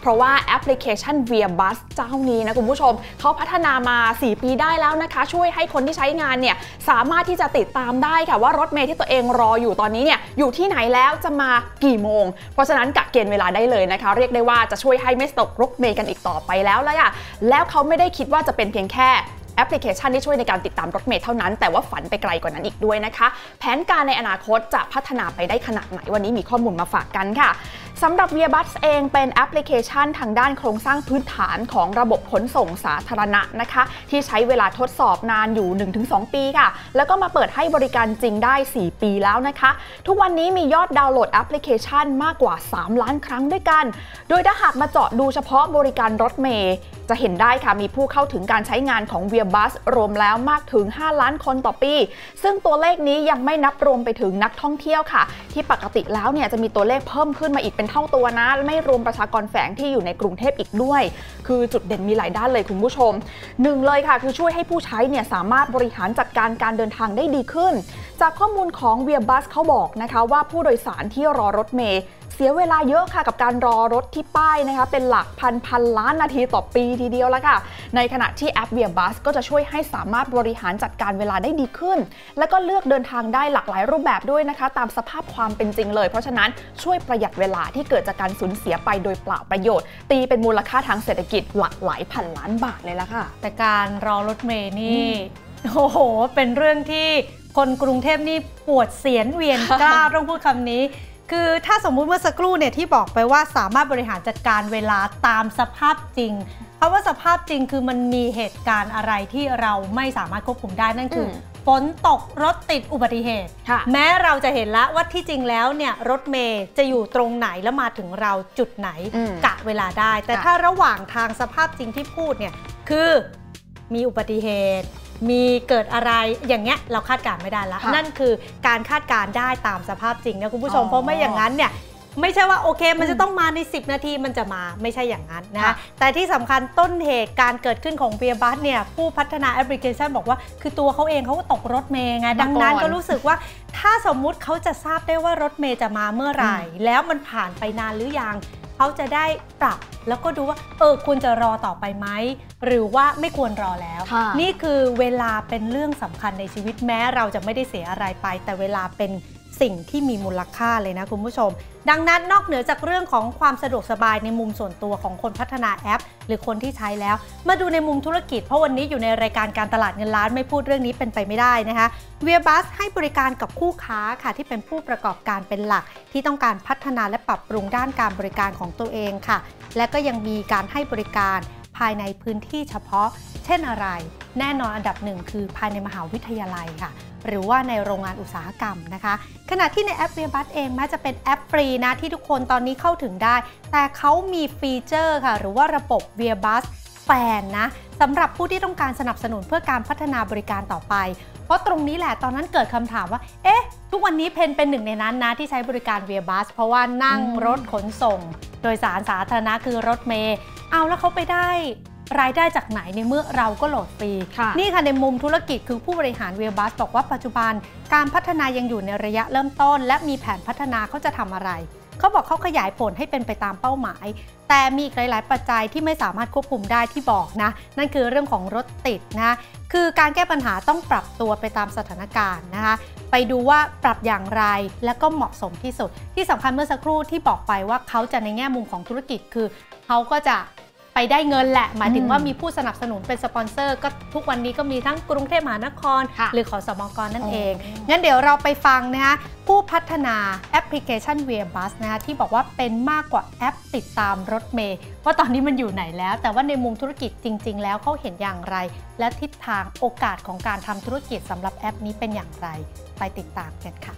เพราะว่าแอปพลิเคชัน Via Bus เจ้านี้นะคุณผู้ชมเขาพัฒนามา4 ปีได้แล้วนะคะช่วยให้คนที่ใช้งานเนี่ยสามารถที่จะติดตามได้ค่ะว่ารถเมล์ที่ตัวเองรออยู่ตอนนี้เนี่ยอยู่ที่ไหนแล้วจะมากี่โมงเพราะฉะนั้นกะเกณฑ์เวลาได้เลยนะคะเรียกได้ว่าจะช่วยให้ไม่ตกรถเมล์กันอีกต่อไปแล้วล่ะค่ะแล้วเขาไม่ได้คิดว่าจะเป็นเพียงแค่แอปพลิเคชันที่ช่วยในการติดตามรถเมล์เท่านั้นแต่ว่าฝันไปไกลกว่านั้นอีกด้วยนะคะแผนการในอนาคตจะพัฒนาไปได้ขนาดไหนวันนี้มีข้อมูลมาฝากกันค่ะสำหรับ Via Bus เองเป็นแอปพลิเคชันทางด้านโครงสร้างพื้นฐานของระบบขนส่งสาธารณะนะคะที่ใช้เวลาทดสอบนานอยู่ 1-2 ปีค่ะแล้วก็มาเปิดให้บริการจริงได้4 ปีแล้วนะคะทุกวันนี้มียอดดาวน์โหลดแอปพลิเคชันมากกว่า3 ล้านครั้งด้วยกันโดยถ้าหากมาเจาะดูเฉพาะบริการรถเมล์จะเห็นได้ค่ะมีผู้เข้าถึงการใช้งานของ Via Bus รวมแล้วมากถึง5 ล้านคนต่อปีซึ่งตัวเลขนี้ยังไม่นับรวมไปถึงนักท่องเที่ยวค่ะที่ปกติแล้วเนี่ยจะมีตัวเลขเพิ่มขึ้นมาอีกเป็นเท่าตัวนะไม่รวมประชากรแฝงที่อยู่ในกรุงเทพอีกด้วยคือจุดเด่นมีหลายด้านเลยคุณผู้ชม1เลยค่ะคือช่วยให้ผู้ใช้เนี่ยสามารถบริหารจัดการการเดินทางได้ดีขึ้นจากข้อมูลของ Via Bus เขาบอกนะคะว่าผู้โดยสารที่รอรถเมล์เสียเวลาเยอะค่ะกับการรอรถที่ป้ายนะคะเป็นหลักพันล้านนาทีต่อปีทีเดียวแล้วค่ะในขณะที่แอป Via Bus ก็จะช่วยให้สามารถบริหารจัดการเวลาได้ดีขึ้นแล้วก็เลือกเดินทางได้หลากหลายรูปแบบด้วยนะคะตามสภาพความเป็นจริงเลยเพราะฉะนั้นช่วยประหยัดเวลาที่เกิดจากการสูญเสียไปโดยเปล่าประโยชน์ตีเป็นมูลค่าทางเศรษฐกิจหลากหลายพันล้านบาทเลยละค่ะแต่การรอรถเมล์นี่โอ้โหเป็นเรื่องที่คนกรุงเทพนี่ปวดเสียนเวียนกล้าวต้องพูดคำนี้คือถ้าสมมุติเมื่อสักครู่เนี่ยที่บอกไปว่าสามารถบริหารจัดการเวลาตามสภาพจริงเพราะว่าสภาพจริงคือมันมีเหตุการณ์อะไรที่เราไม่สามารถควบคุมได้นั่นคือฝนตกรถติดอุบัติเหตุแม้เราจะเห็นแล้วว่าที่จริงแล้วเนี่ยรถเมล์จะอยู่ตรงไหนแล้วมาถึงเราจุดไหนกะเวลาได้แต่ถ้าระหว่างทางสภาพจริงที่พูดเนี่ยคือมีอุบัติเหตุมีเกิดอะไรอย่างเงี้ยเราคาดการณ์ไม่ได้แล้วนั่นคือการคาดการณ์ได้ตามสภาพจริงนะคุณผู้ชมเพราะไม่อย่างนั้นเนี่ยไม่ใช่ว่าโอเคมันจะต้องมาใน10 นาทีมันจะมาไม่ใช่อย่างนั้นนะแต่ที่สำคัญต้นเหตุการเกิดขึ้นของ Via Bus เนี่ยผู้พัฒนาแอปพลิเคชันบอกว่าคือตัวเขาเองเขาก็ตกรถเมล์ไงดังนั้นก็รู้สึกว่าถ้าสมมุติเขาจะทราบได้ว่ารถเมล์จะมาเมื่อไหร่แล้วมันผ่านไปนานหรือยังเขาจะได้ปรับแล้วก็ดูว่าควรจะรอต่อไปไหมหรือว่าไม่ควรรอแล้วนี่คือเวลาเป็นเรื่องสำคัญในชีวิตแม้เราจะไม่ได้เสียอะไรไปแต่เวลาเป็นสิ่งที่มีมูลค่าเลยนะคุณผู้ชมดังนั้นนอกเหนือจากเรื่องของความสะดวกสบายในมุมส่วนตัวของคนพัฒนาแอปหรือคนที่ใช้แล้วมาดูในมุมธุรกิจเพราะวันนี้อยู่ในรายการการตลาดเงินล้านไม่พูดเรื่องนี้เป็นไปไม่ได้นะคะ Via Bus ให้บริการกับคู่ค้าค่ะที่เป็นผู้ประกอบการเป็นหลักที่ต้องการพัฒนาและปรับปรุงด้านการบริการของตัวเองค่ะและก็ยังมีการให้บริการภายในพื้นที่เฉพาะเช่นอะไรแน่นอนอันดับหนึ่งคือภายในมหาวิทยาลัยค่ะหรือว่าในโรงงานอุตสาหกรรมนะคะขณะที่ในแอป Via Bus เองแม้จะเป็นแอปฟรีนะที่ทุกคนตอนนี้เข้าถึงได้แต่เขามีฟีเจอร์ค่ะหรือว่าระบบ Via Bus แฟนนะสำหรับผู้ที่ต้องการสนับสนุนเพื่อการพัฒนาบริการต่อไปเพราะตรงนี้แหละตอนนั้นเกิดคำถามว่าทุกวันนี้เพนเป็นหนึ่งในนั้นนะที่ใช้บริการ Via Bus เพราะว่านั่งรถขนส่งโดยสารสาธารณะคือรถเมล์เอาแล้วเขาไปได้รายได้จากไหนในเมื่อเราก็โหลดฟรีนี่ค่ะในมุมธุรกิจคือผู้บริหาร Via Bus บอกว่าปัจจุบันการพัฒนายังอยู่ในระยะเริ่มต้นและมีแผนพัฒนาเขาจะทำอะไรเขาบอกเขาขยายผลให้เป็นไปตามเป้าหมายแต่มีอีกหลายๆปัจจัยที่ไม่สามารถควบคุมได้ที่บอกนะนั่นคือเรื่องของรถติดนะคือการแก้ปัญหาต้องปรับตัวไปตามสถานการณ์นะคะไปดูว่าปรับอย่างไรและก็เหมาะสมที่สุดที่สำคัญเมื่อสักครู่ที่บอกไปว่าเขาจะในแง่มุมของธุรกิจคือเขาก็จะไปได้เงินแหละหมายถึงว่ามีผู้สนับสนุนเป็นสปอนเซอร์ก็ทุกวันนี้ก็มีทั้งกรุงเทพมหานครหรือขสมกนั่นเองงั้นเดี๋ยวเราไปฟังนะคะผู้พัฒนาแอปพลิเคชัน Via Bus นะคะที่บอกว่าเป็นมากกว่าแอปติดตามรถเมล์ว่าตอนนี้มันอยู่ไหนแล้วแต่ว่าในมุมธุรกิจจริงๆแล้วเขาเห็นอย่างไรและทิศทางโอกาสของการทำธุรกิจสำหรับแอปนี้เป็นอย่างไรไปติดตามกันค่ะ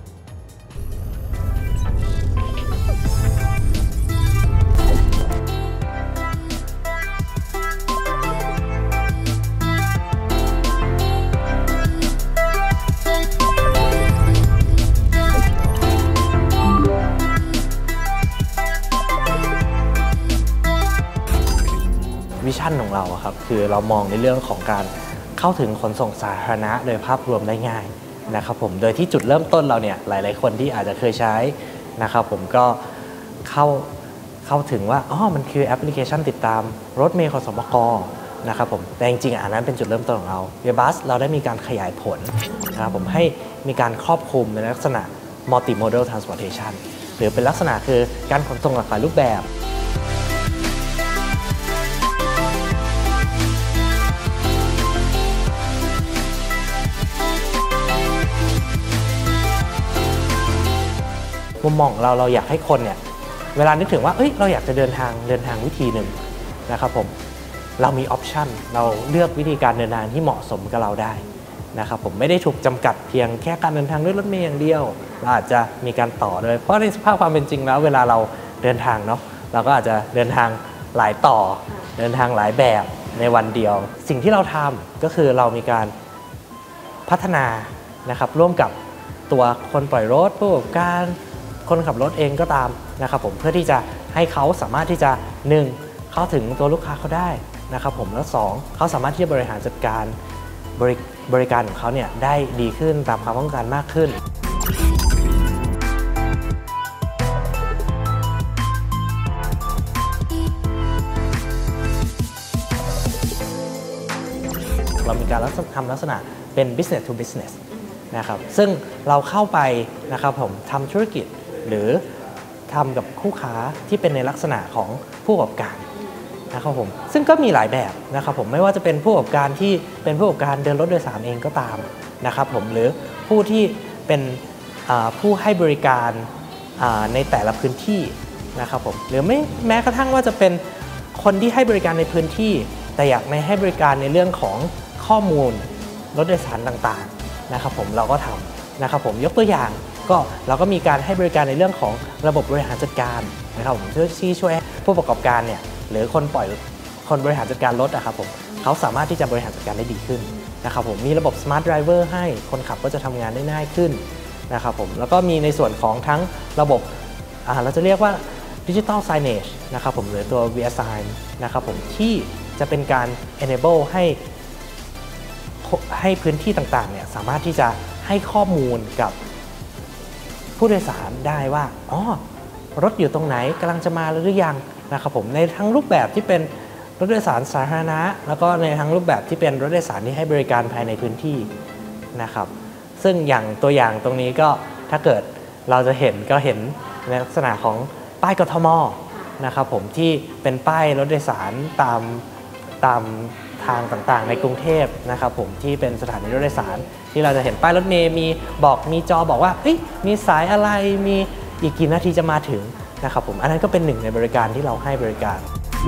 วิชั่นของเราครับคือเรามองในเรื่องของการเข้าถึงขนส่งสาธารณะโดยภาพรวมได้ง่ายนะครับผมโดยที่จุดเริ่มต้นเราเนี่ยหลายๆคนที่อาจจะเคยใช้นะครับผมก็เข้าเข้าถึงว่ามันคือแอปพลิเคชันติดตามรถเมล์ขสมกนะครับผมแต่จริงๆอันนั้นเป็นจุดเริ่มต้นของเราViaBusเราได้มีการขยายผลนะครับผมให้มีการครอบคลุมในลักษณะ Multimodal Transportation หรือเป็นลักษณะคือการขนส่งหลากหลายรูปแบบมุมมองเราอยากให้คนเนี่ยเวลานึกถึงว่าเราอยากจะเดินทางวิธีหนึ่งนะครับผมเรามีออปชันเราเลือกวิธีการเดินทางที่เหมาะสมกับเราได้นะครับผมไม่ได้ถูกจำกัดเพียงแค่การเดินทางด้วยรถเมล์อย่างเดียวเราอาจจะมีการต่อด้วยเพราะในสภาพความเป็นจริงแล้วเวลาเราเดินทางเนาะเราก็อาจจะเดินทางหลายต่อเดินทางหลายแบบในวันเดียวสิ่งที่เราทำก็คือเรามีการพัฒนานะครับร่วมกับตัวคนปล่อยรถผู้ประกอบการคนขับรถเองก็ตามนะครับผมเพื่อที่จะให้เขาสามารถที่จะ1เข้าถึงตัวลูกค้าเขาได้นะครับผมแล้ว2เขาสามารถที่จะบริหารจัดการบริการของเขาเนี่ยได้ดีขึ้นตามความต้องการมากขึ้นเรามีการทำลักษณะเป็น business to business นะครับซึ่งเราเข้าไปนะครับผมทำธุรกิจหรือทำกับคู่ค้าที่เป็นในลักษณะของผู้ประกอบการนะครับผมซึ่งก็มีหลายแบบนะครับผมไม่ว่าจะเป็นผู้ประกอบการที่เป็นผู้ประกอบการเดินรถโดยสารเองก็ตามนะครับผมหรือผู้ที่เป็นผู้ให้บริการในแต่ละพื้นที่นะครับผมหรือแม้กระทั่งว่าจะเป็นคนที่ให้บริการในพื้นที่แต่อยากให้บริการในเรื่องของข้อมูลรถโดยสารต่างๆนะครับผมเราก็ทำนะครับผมยกตัวอย่างก็เราก็มีการให้บริการในเรื่องของระบบบริหารจัดการนะครับผมที่ช่วยผู้ประกอบการเนี่ยหรือคนบริหารจัดการรถนะครับผมเขาสามารถที่จะบริหารจัดการได้ดีขึ้นนะครับผมมีระบบ Smart Driver ให้คนขับก็จะทำงานได้ง่ายขึ้นนะครับผมแล้วก็มีในส่วนของทั้งระบบเราจะเรียกว่า Digital Signage นะครับผมหรือตัว ViaSign นะครับผมที่จะเป็นการ enable ให้พื้นที่ต่างๆเนี่ยสามารถที่จะให้ข้อมูลกับผู้โดยสารได้ว่ารถอยู่ตรงไหนกำลังจะมาหรือยังนะครับผมในทั้งรูปแบบที่เป็นรถโดยสารสาธารณะแล้วก็ในทั้งรูปแบบที่เป็นรถโดยสารที่ให้บริการภายในพื้นที่นะครับซึ่งอย่างตัวอย่างตรงนี้ก็ถ้าเกิดเราจะเห็นในลักษณะของป้ายกทม.นะครับผมที่เป็นป้ายรถโดยสารตามทางต่างๆในกรุงเทพนะครับผมที่เป็นสถานีรถโดยสารที่เราจะเห็นป้ายรถเมล์มีจอบอกว่ามีสายอะไรมีอีกกี่นาทีจะมาถึงนะครับผมอันนั้นก็เป็นหนึ่งในบริการที่เราให้บริการ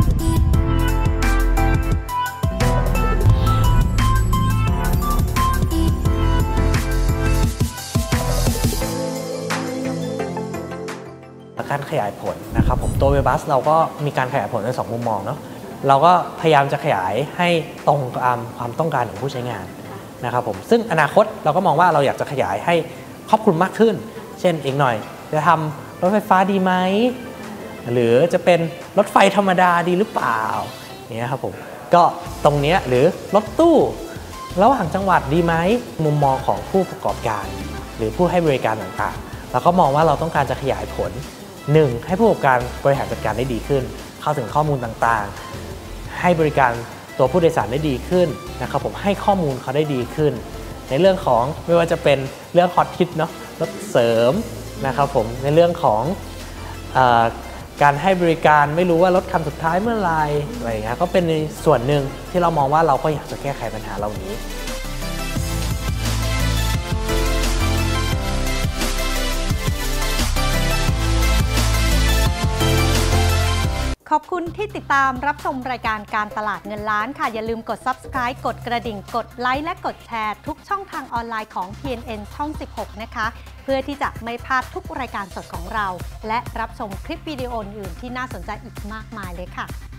การขยายผลนะครับผมตัว ViaBus เราก็มีการขยายผลใน2มุมมองเนาะเราก็พยายามจะขยายให้ตรงตามความต้องการของผู้ใช้งานนะครับผมซึ่งอนาคตเราก็มองว่าเราอยากจะขยายให้ครอบคลุมมากขึ้นเช่นอีกหน่อยจะทำรถไฟฟ้าดีไหมหรือจะเป็นรถไฟธรรมดาดีหรือเปล่าเนี่ยครับผมก็ตรงนี้หรือรถตู้ระหว่างจังหวัดดีไหมมุมมองของผู้ประกอบการหรือผู้ให้บริการต่างๆเราก็มองว่าเราต้องการจะขยายผล1ให้ผู้ประกอบการบริหารจัดการได้ดีขึ้นเข้าถึงข้อมูลต่างๆให้บริการตัวผู้โดยสารได้ดีขึ้นนะครับผมให้ข้อมูลเขาได้ดีขึ้นในเรื่องของไม่ว่าจะเป็นเรื่องฮอตฮิตเนาะรถเสริมนะครับผมในเรื่องของการให้บริการไม่รู้ว่ารถคันสุดท้ายเมื่อไรอะไรอย่างเงี้ยก็เป็นในส่วนหนึ่งที่เรามองว่าเราก็อยากจะแก้ไขปัญหาเหล่านี้ขอบคุณที่ติดตามรับชมรายการการตลาดเงินล้านค่ะอย่าลืมกด Subscribe กดกระดิ่งกดไลค์และกดแชร์ทุกช่องทางออนไลน์ของ TNN ช่อง 16 นะคะเพื่อที่จะไม่พลาดทุกรายการสดของเราและรับชมคลิปวิดีโออื่นที่น่าสนใจอีกมากมายเลยค่ะ